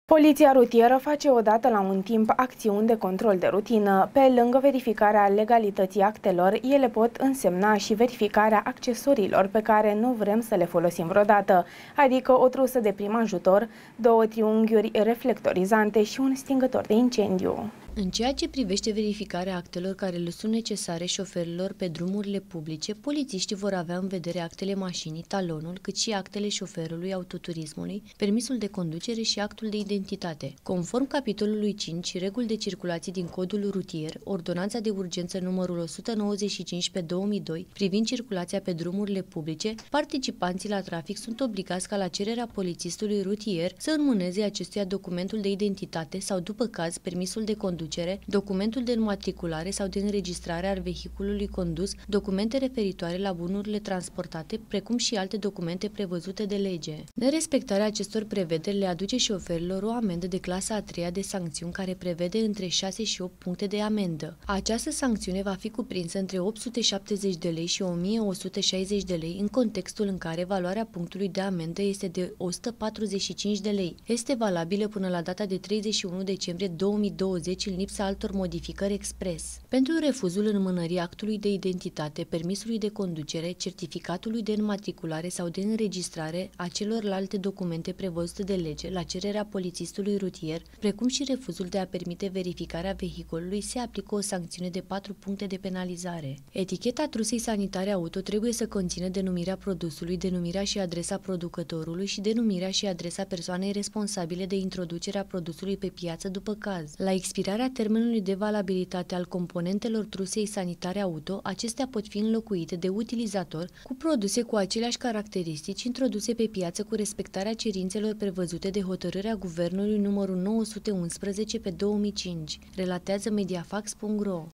Poliția rutieră face odată la un timp acțiuni de control de rutină. Pe lângă verificarea legalității actelor, ele pot însemna și verificarea accesoriilor pe care nu vrem să le folosim vreodată, adică o trusă de prim ajutor, două triunghiuri reflectorizante și un stingător de incendiu. În ceea ce privește verificarea actelor care le sunt necesare șoferilor pe drumurile publice, polițiștii vor avea în vedere actele mașinii, talonul, cât și actele șoferului autoturismului, permisul de conducere și actul de identitate. Conform capitolului 5, reguli de circulație din Codul Rutier, ordonanța de urgență numărul 195 pe 2002 privind circulația pe drumurile publice, participanții la trafic sunt obligați ca la cererea polițistului rutier să înmâneze acestuia documentul de identitate sau, după caz, permisul de conducere, documentul de înmatriculare sau de înregistrare al vehiculului condus, documente referitoare la bunurile transportate, precum și alte documente prevăzute de lege. Nerespectarea acestor prevederi le aduce șoferilor o amendă de clasa a 3-a de sancțiuni care prevede între 6 și 8 puncte de amendă. Această sancțiune va fi cuprinsă între 870 de lei și 1160 de lei în contextul în care valoarea punctului de amendă este de 145 de lei. Este valabilă până la data de 31 decembrie 2020 în lipsa altor modificări expres. Pentru refuzul înmânării actului de identitate, permisului de conducere, certificatului de înmatriculare sau de înregistrare a celorlalte documente prevăzute de lege la cererea polițistului rutier, precum și refuzul de a permite verificarea vehiculului, se aplică o sancțiune de 4 puncte de penalizare. Eticheta trusei sanitare auto trebuie să conțină denumirea produsului, denumirea și adresa producătorului și denumirea și adresa persoanei responsabile de introducerea produsului pe piață după caz. La expirarea termenului de valabilitate al componentelor trusei sanitare auto, acestea pot fi înlocuite de utilizator cu produse cu aceleași caracteristici introduse pe piață cu respectarea cerințelor prevăzute de hotărârea Guvernului numărul 911 pe 2005, relatează Mediafax.ro.